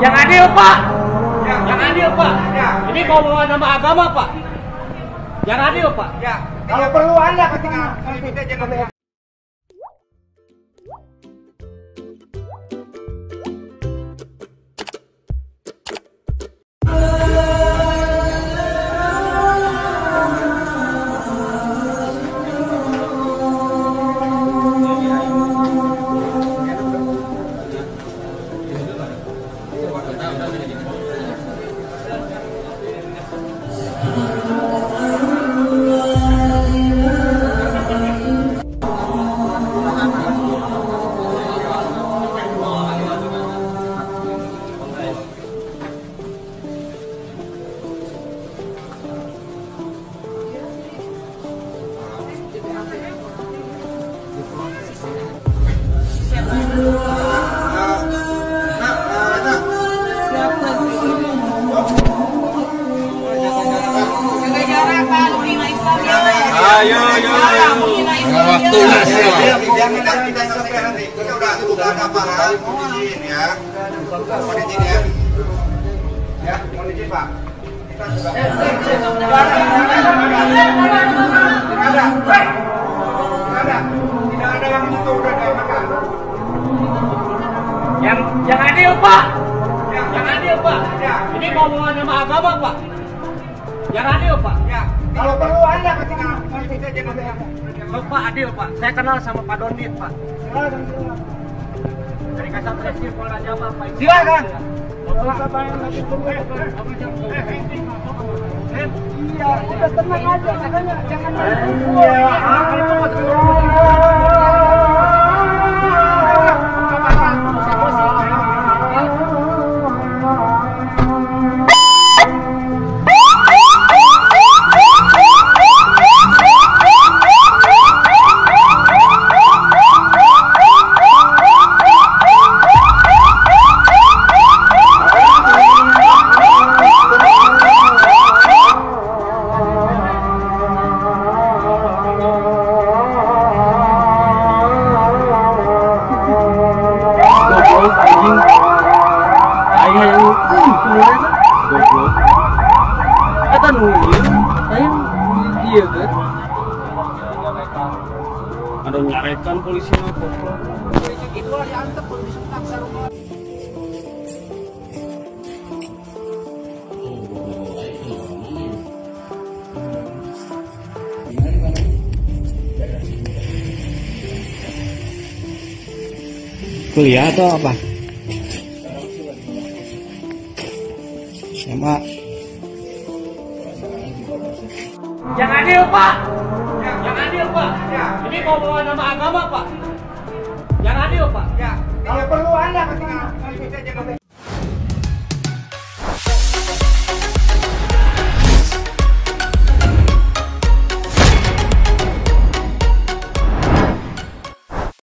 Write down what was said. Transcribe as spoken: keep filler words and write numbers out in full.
Yang adil, Pak. Ya. Yang adil, Pak. Ya. Ini bawa nama agama, Pak. Yang adil, Pak. Ya. Kalau perlu Anda ketika kita jangan. Ayo, ayo, waktu Jangan kita sampai nanti. Kita udah udah ada paham. Mohon izin ya. Mohon izin ya. Ya, mohon izin Pak. Kita sudah. Tidak ada. Tidak ada. Tidak ada yang itu udah diamankan. Yang yang adil, Pak. Yang adil, Pak. Ini bawa nama agama, Pak. Yang adil, Pak. Ya. Kalau perlu Anda ketika kita jangan. Pak adil, Pak. Saya kenal sama Pak Dondit, Pak. Silakan, silakan. Dari Kasat Reskrim Polda Jabar, Pak. Silakan. Iya, udah tenang aja, makanya jangan. Ada nyarekan polisi apa? Itu diantar polisi paksa rumah. Kuliah atau apa? Sama. Yang adil, Pak. Yang adil, Pak. Ini bawa nama agama, Pak. Yang adil, Pak. Ya.